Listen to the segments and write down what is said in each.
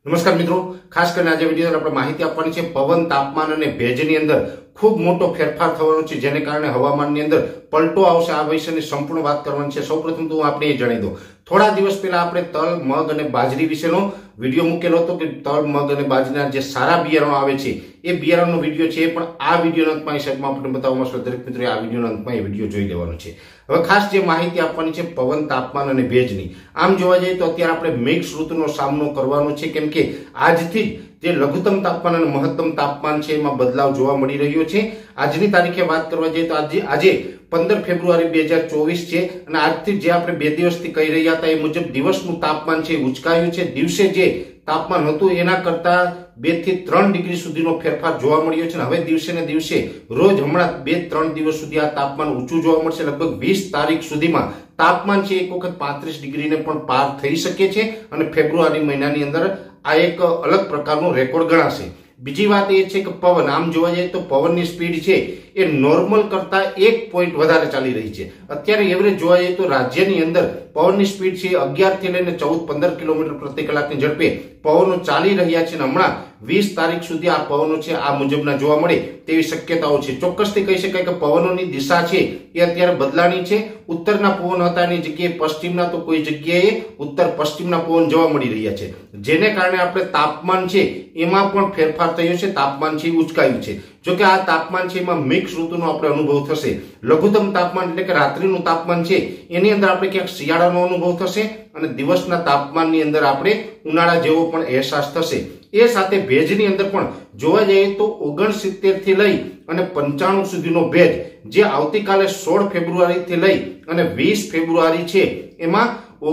નમસ્કાર મિત્રો, ખાસ કરીને આજે વિડીયોમાં આપણે માહિતી આપવાની છે પવન, તાપમાન અને ભેજની અંદર ખૂબ મોટો ફેરફાર થવાનો છે, જેને કારણે હવામાનની અંદર પલટો આવશે. આ વિષયની સંપૂર્ણ વાત કરવાની છે. સૌપ્રથમ તો હું આપણે એ જણાવી દઉં, થોડા દિવસ પહેલા આપણે તલ, મગ અને બાજરી વિશેનો વિડીયો મૂકેલો હતો કે તલ, મગ અને બાજરીના જે સારા બિયારણો આવે છે એ બિયારણનો વિડીયો છે, પણ આ વિડીયોના અંતમાં સાહેબમાં આપણે બતાવવામાં આવશે. દરેક મિત્રોએ આ વિડીયોના અંતમાં એ વિડીયો જોઈ લેવાનો છે. હવે ખાસ જે માહિતી આપવાની છે પવન, તાપમાન અને ભેજની, આમ જોવા જઈએ તો અત્યારે આપણે મિક્સ ઋતુનો સામનો કરવાનો છે, કેમ કે આજથી જે લઘુત્તમ તાપમાન અને મહત્તમ તાપમાન છે એમાં બદલાવ જોવા મળી રહ્યો છે. આજની તારીખે વાત કરવા જઈએ તો આજે 15 ફેબ્રુઆરી 2024 છે અને આજથી જે આપણે 2 દિવસથી કહી રહ્યા હતા એ મુજબ દિવસનું તાપમાન છે ઉચકાયું છે. દિવસે જે તાપમાન હતું એના કરતા 2 થી 3 ડિગ્રી સુધીનો ફેરફાર જોવા મળ્યો છે. હવે દિવસે ને દિવસે રોજ હમણાં 2-3 દિવસ સુધી આ તાપમાન ઊંચું જોવા મળશે. લગભગ 20 તારીખ સુધીમાં તાપમાન છે એક વખત 35 ડિગ્રીને પણ પાર થઈ શકે છે અને ફેબ્રુઆરી મહિનાની અંદર આ એક અલગ પ્રકારનો રેકોર્ડ ગણાશે. બીજી વાત એ છે કે પવન, આમ જોવા જઈએ તો પવનની સ્પીડ છે એ નોર્મલ કરતા 1 પોઈન્ટ વધારે ચાલી રહી છે. અત્યારે એવરેજ જોવા જઈએ તો રાજ્યની અંદર પવનની સ્પીડ છે 11 થી લઈને 14-15 કિલોમીટર પ્રતિ કલાકની ઝડપે પવનો ચાલી રહ્યા છે અને હમણાં 20 તારીખ સુધી આ પવનો છે આ મુજબના જોવા મળે તેવી શક્યતાઓ છે. ચોક્કસથી કહી શકાય કે પવનોની દિશા છે એ અત્યારે બદલાની છે. ઉત્તરના પવન હતા એની જગ્યાએ પશ્ચિમના, તો કોઈ જગ્યાએ ઉત્તર પશ્ચિમના પવન જોવા મળી રહ્યા છે, જેને કારણે આપણે તાપમાન છે એમાં પણ ફેરફાર થયો છે. તાપમાન છે ઉચકાયું છે. જોકે આ તાપમાન છે એમાં મિક્સ ઋતુનો આપણે અનુભવ થશે. લઘુત્તમ તાપમાન એટલે કે રાત્રિનું તાપમાન છે એની અંદર આપણે ક્યાંક શિયાળાનો અનુભવ થશે અને દિવસના તાપમાનની અંદર આપણે ઉનાળા જેવો પણ અહેસાસ થશે. એ સાથે ભેજની અંદર પણ જોવા જઈએ તો 69 થી લઈ અને 95 સુધીનો ભેજ, જે આવતીકાલે 16 ફેબ્રુઆરી થી લઈ અને 20 ફેબ્રુઆરી છે એમાં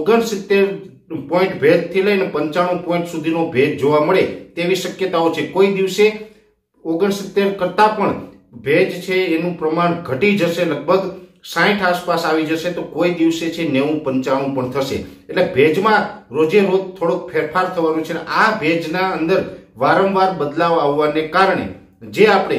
69 પોઈન્ટ ભેજ થી લઈને 95 પોઈન્ટ સુધીનો ભેજ જોવા મળે તેવી શક્યતાઓ છે. કોઈ દિવસે 69 કરતા પણ ભેજ છે એનું પ્રમાણ ઘટી જશે, લગભગ 60 આસપાસ આવી જશે, તો કોઈ દિવસે છે 90-95 પણ થશે. એટલે ભેજમાં રોજે રોજ થોડોક ફેરફાર થવાનો છે. આ ભેજના અંદર વારંવાર બદલાવ આવવાને કારણે જે આપણે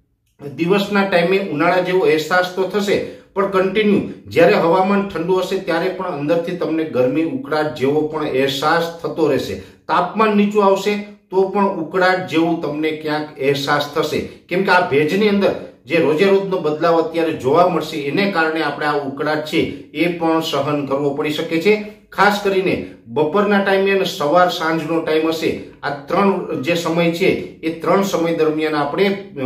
દિવસના ટાઈમે ઉનાળા જેવો અહેસાસ તો થશે, પણ કન્ટિન્યુ જ્યારે હવામાન ઠંડુ હશે ત્યારે પણ અંદરથી તમને ગરમી, ઉકળાટ જેવો પણ અહેસાસ થતો રહેશે. તાપમાન નીચું આવશે તો પણ ઉકળાટ જેવું તમને ક્યાંક અહેસાસ થશે, કેમ કે આ ભેજની અંદર જે રોજે રોજનો બદલાવ અત્યારે જોવા મળશે એને કારણે આપણે આ ઉકળાટ છે એ પણ સહન કરવો પડી શકે છે. ખાસ કરીને બપોરના ટાઈમે અને સવાર સાંજનો ટાઈમ હશે, આ 3 જે સમય છે એ 3 સમય દરમિયાન આપણે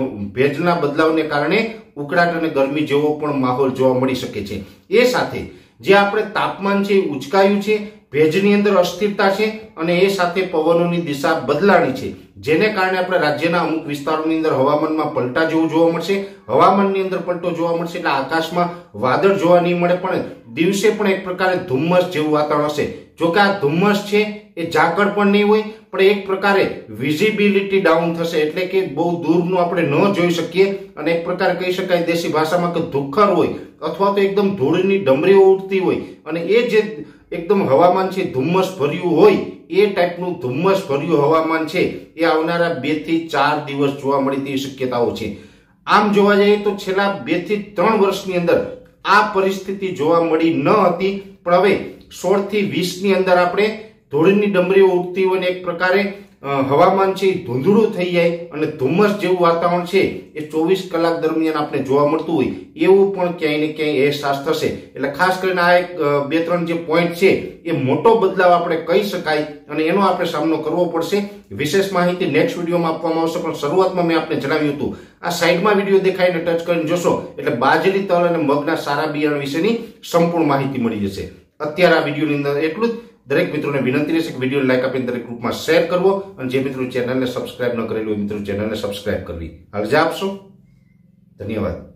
ભેજના બદલાવને કારણે ઉકળાટ અને ગરમી જેવો પણ માહોલ જોવા મળી શકે છે. એ સાથે જે આપણે તાપમાન છે ઉચકાયું છે, ભેજની અંદર અસ્થિરતા છે અને એ સાથે પવનોની દિશા બદલાણી છે, જેને કારણે આપણે રાજ્યના અમુક વિસ્તારોની અંદર હવામાનમાં પલટા જેવું જોવા મળશે. હવામાનની અંદર પલટો જોવા મળશે એટલે આકાશમાં વાદળ જોવા નહીં મળે, પણ દિવસે પણ એક પ્રકારે ધુમ્મસ જેવું વાતાવરણ હશે. જોકે આ ધુમ્મસ છે એ ઝાકળ પણ નહીં હોય, પણ એક પ્રકારે વિઝિબિલિટી ડાઉન થશે, એટલે કે બહુ દૂરનું આપણે ન જોઈ શકીએ અને એક પ્રકારે કહી શકાય દેશી ભાષામાં કે ધુક્કર હોય અથવા તો એકદમ ધૂળની ડમરીઓ ઉડતી હોય અને એ જે એકદમ હવામાન છે ધુમ્મસ ભર્યું હોય એ ટાઈપનું ધુમ્મસ ભર્યું હવામાન છે એ આવનારા 2 થી 4 દિવસ જોવા મળે તેવી શક્યતાઓ છે. આમ જોવા જઈએ તો છેલ્લા 2 થી 3 વર્ષની અંદર આ પરિસ્થિતિ જોવા મળી ન હતી, પણ હવે 16 થી 20 ની અંદર આપણે ધૂળની ડમરીઓ ઉડતી હોય ને એક પ્રકારે હવામાન છે ધૂંધળું થઈ જાય અને ધુમ્મસ જેવું વાતાવરણ છે એ 24 કલાક દરમિયાન આપણે જોવા મળતું હોય એવું પણ ક્યાંય ને ક્યાંય અહેસાસ થશે. એટલે ખાસ કરીને આ એક 2-3 જે પોઈન્ટ છે એ મોટો બદલાવ આપણે કહી શકાય અને એનો આપણે સામનો કરવો પડશે. વિશેષ માહિતી નેક્સ્ટ વિડીયોમાં આપવામાં આવશે, પણ શરૂઆતમાં મેં આપને જણાવ્યું હતું આ સાઈડમાં વિડીયો દેખાઈને ટચ કરીને જોશો એટલે બાજરી, તલ અને મગના સારા બિયારણ વિશેની સંપૂર્ણ માહિતી મળી જશે. અત્યારે આ વિડીયોની અંદર એટલું જ. દરેક મિત્રોને વિનંતી રહેશે કે વિડીયો લાઈક આપીને દરેક ગ્રુપમાં શેર કરવો અને જે મિત્રો ચેનલને સબસ્ક્રાઇબ ન કરેલું હોય મિત્રો ચેનલને સબસ્ક્રાઇબ કરવી. હાલ આપશો. ધન્યવાદ.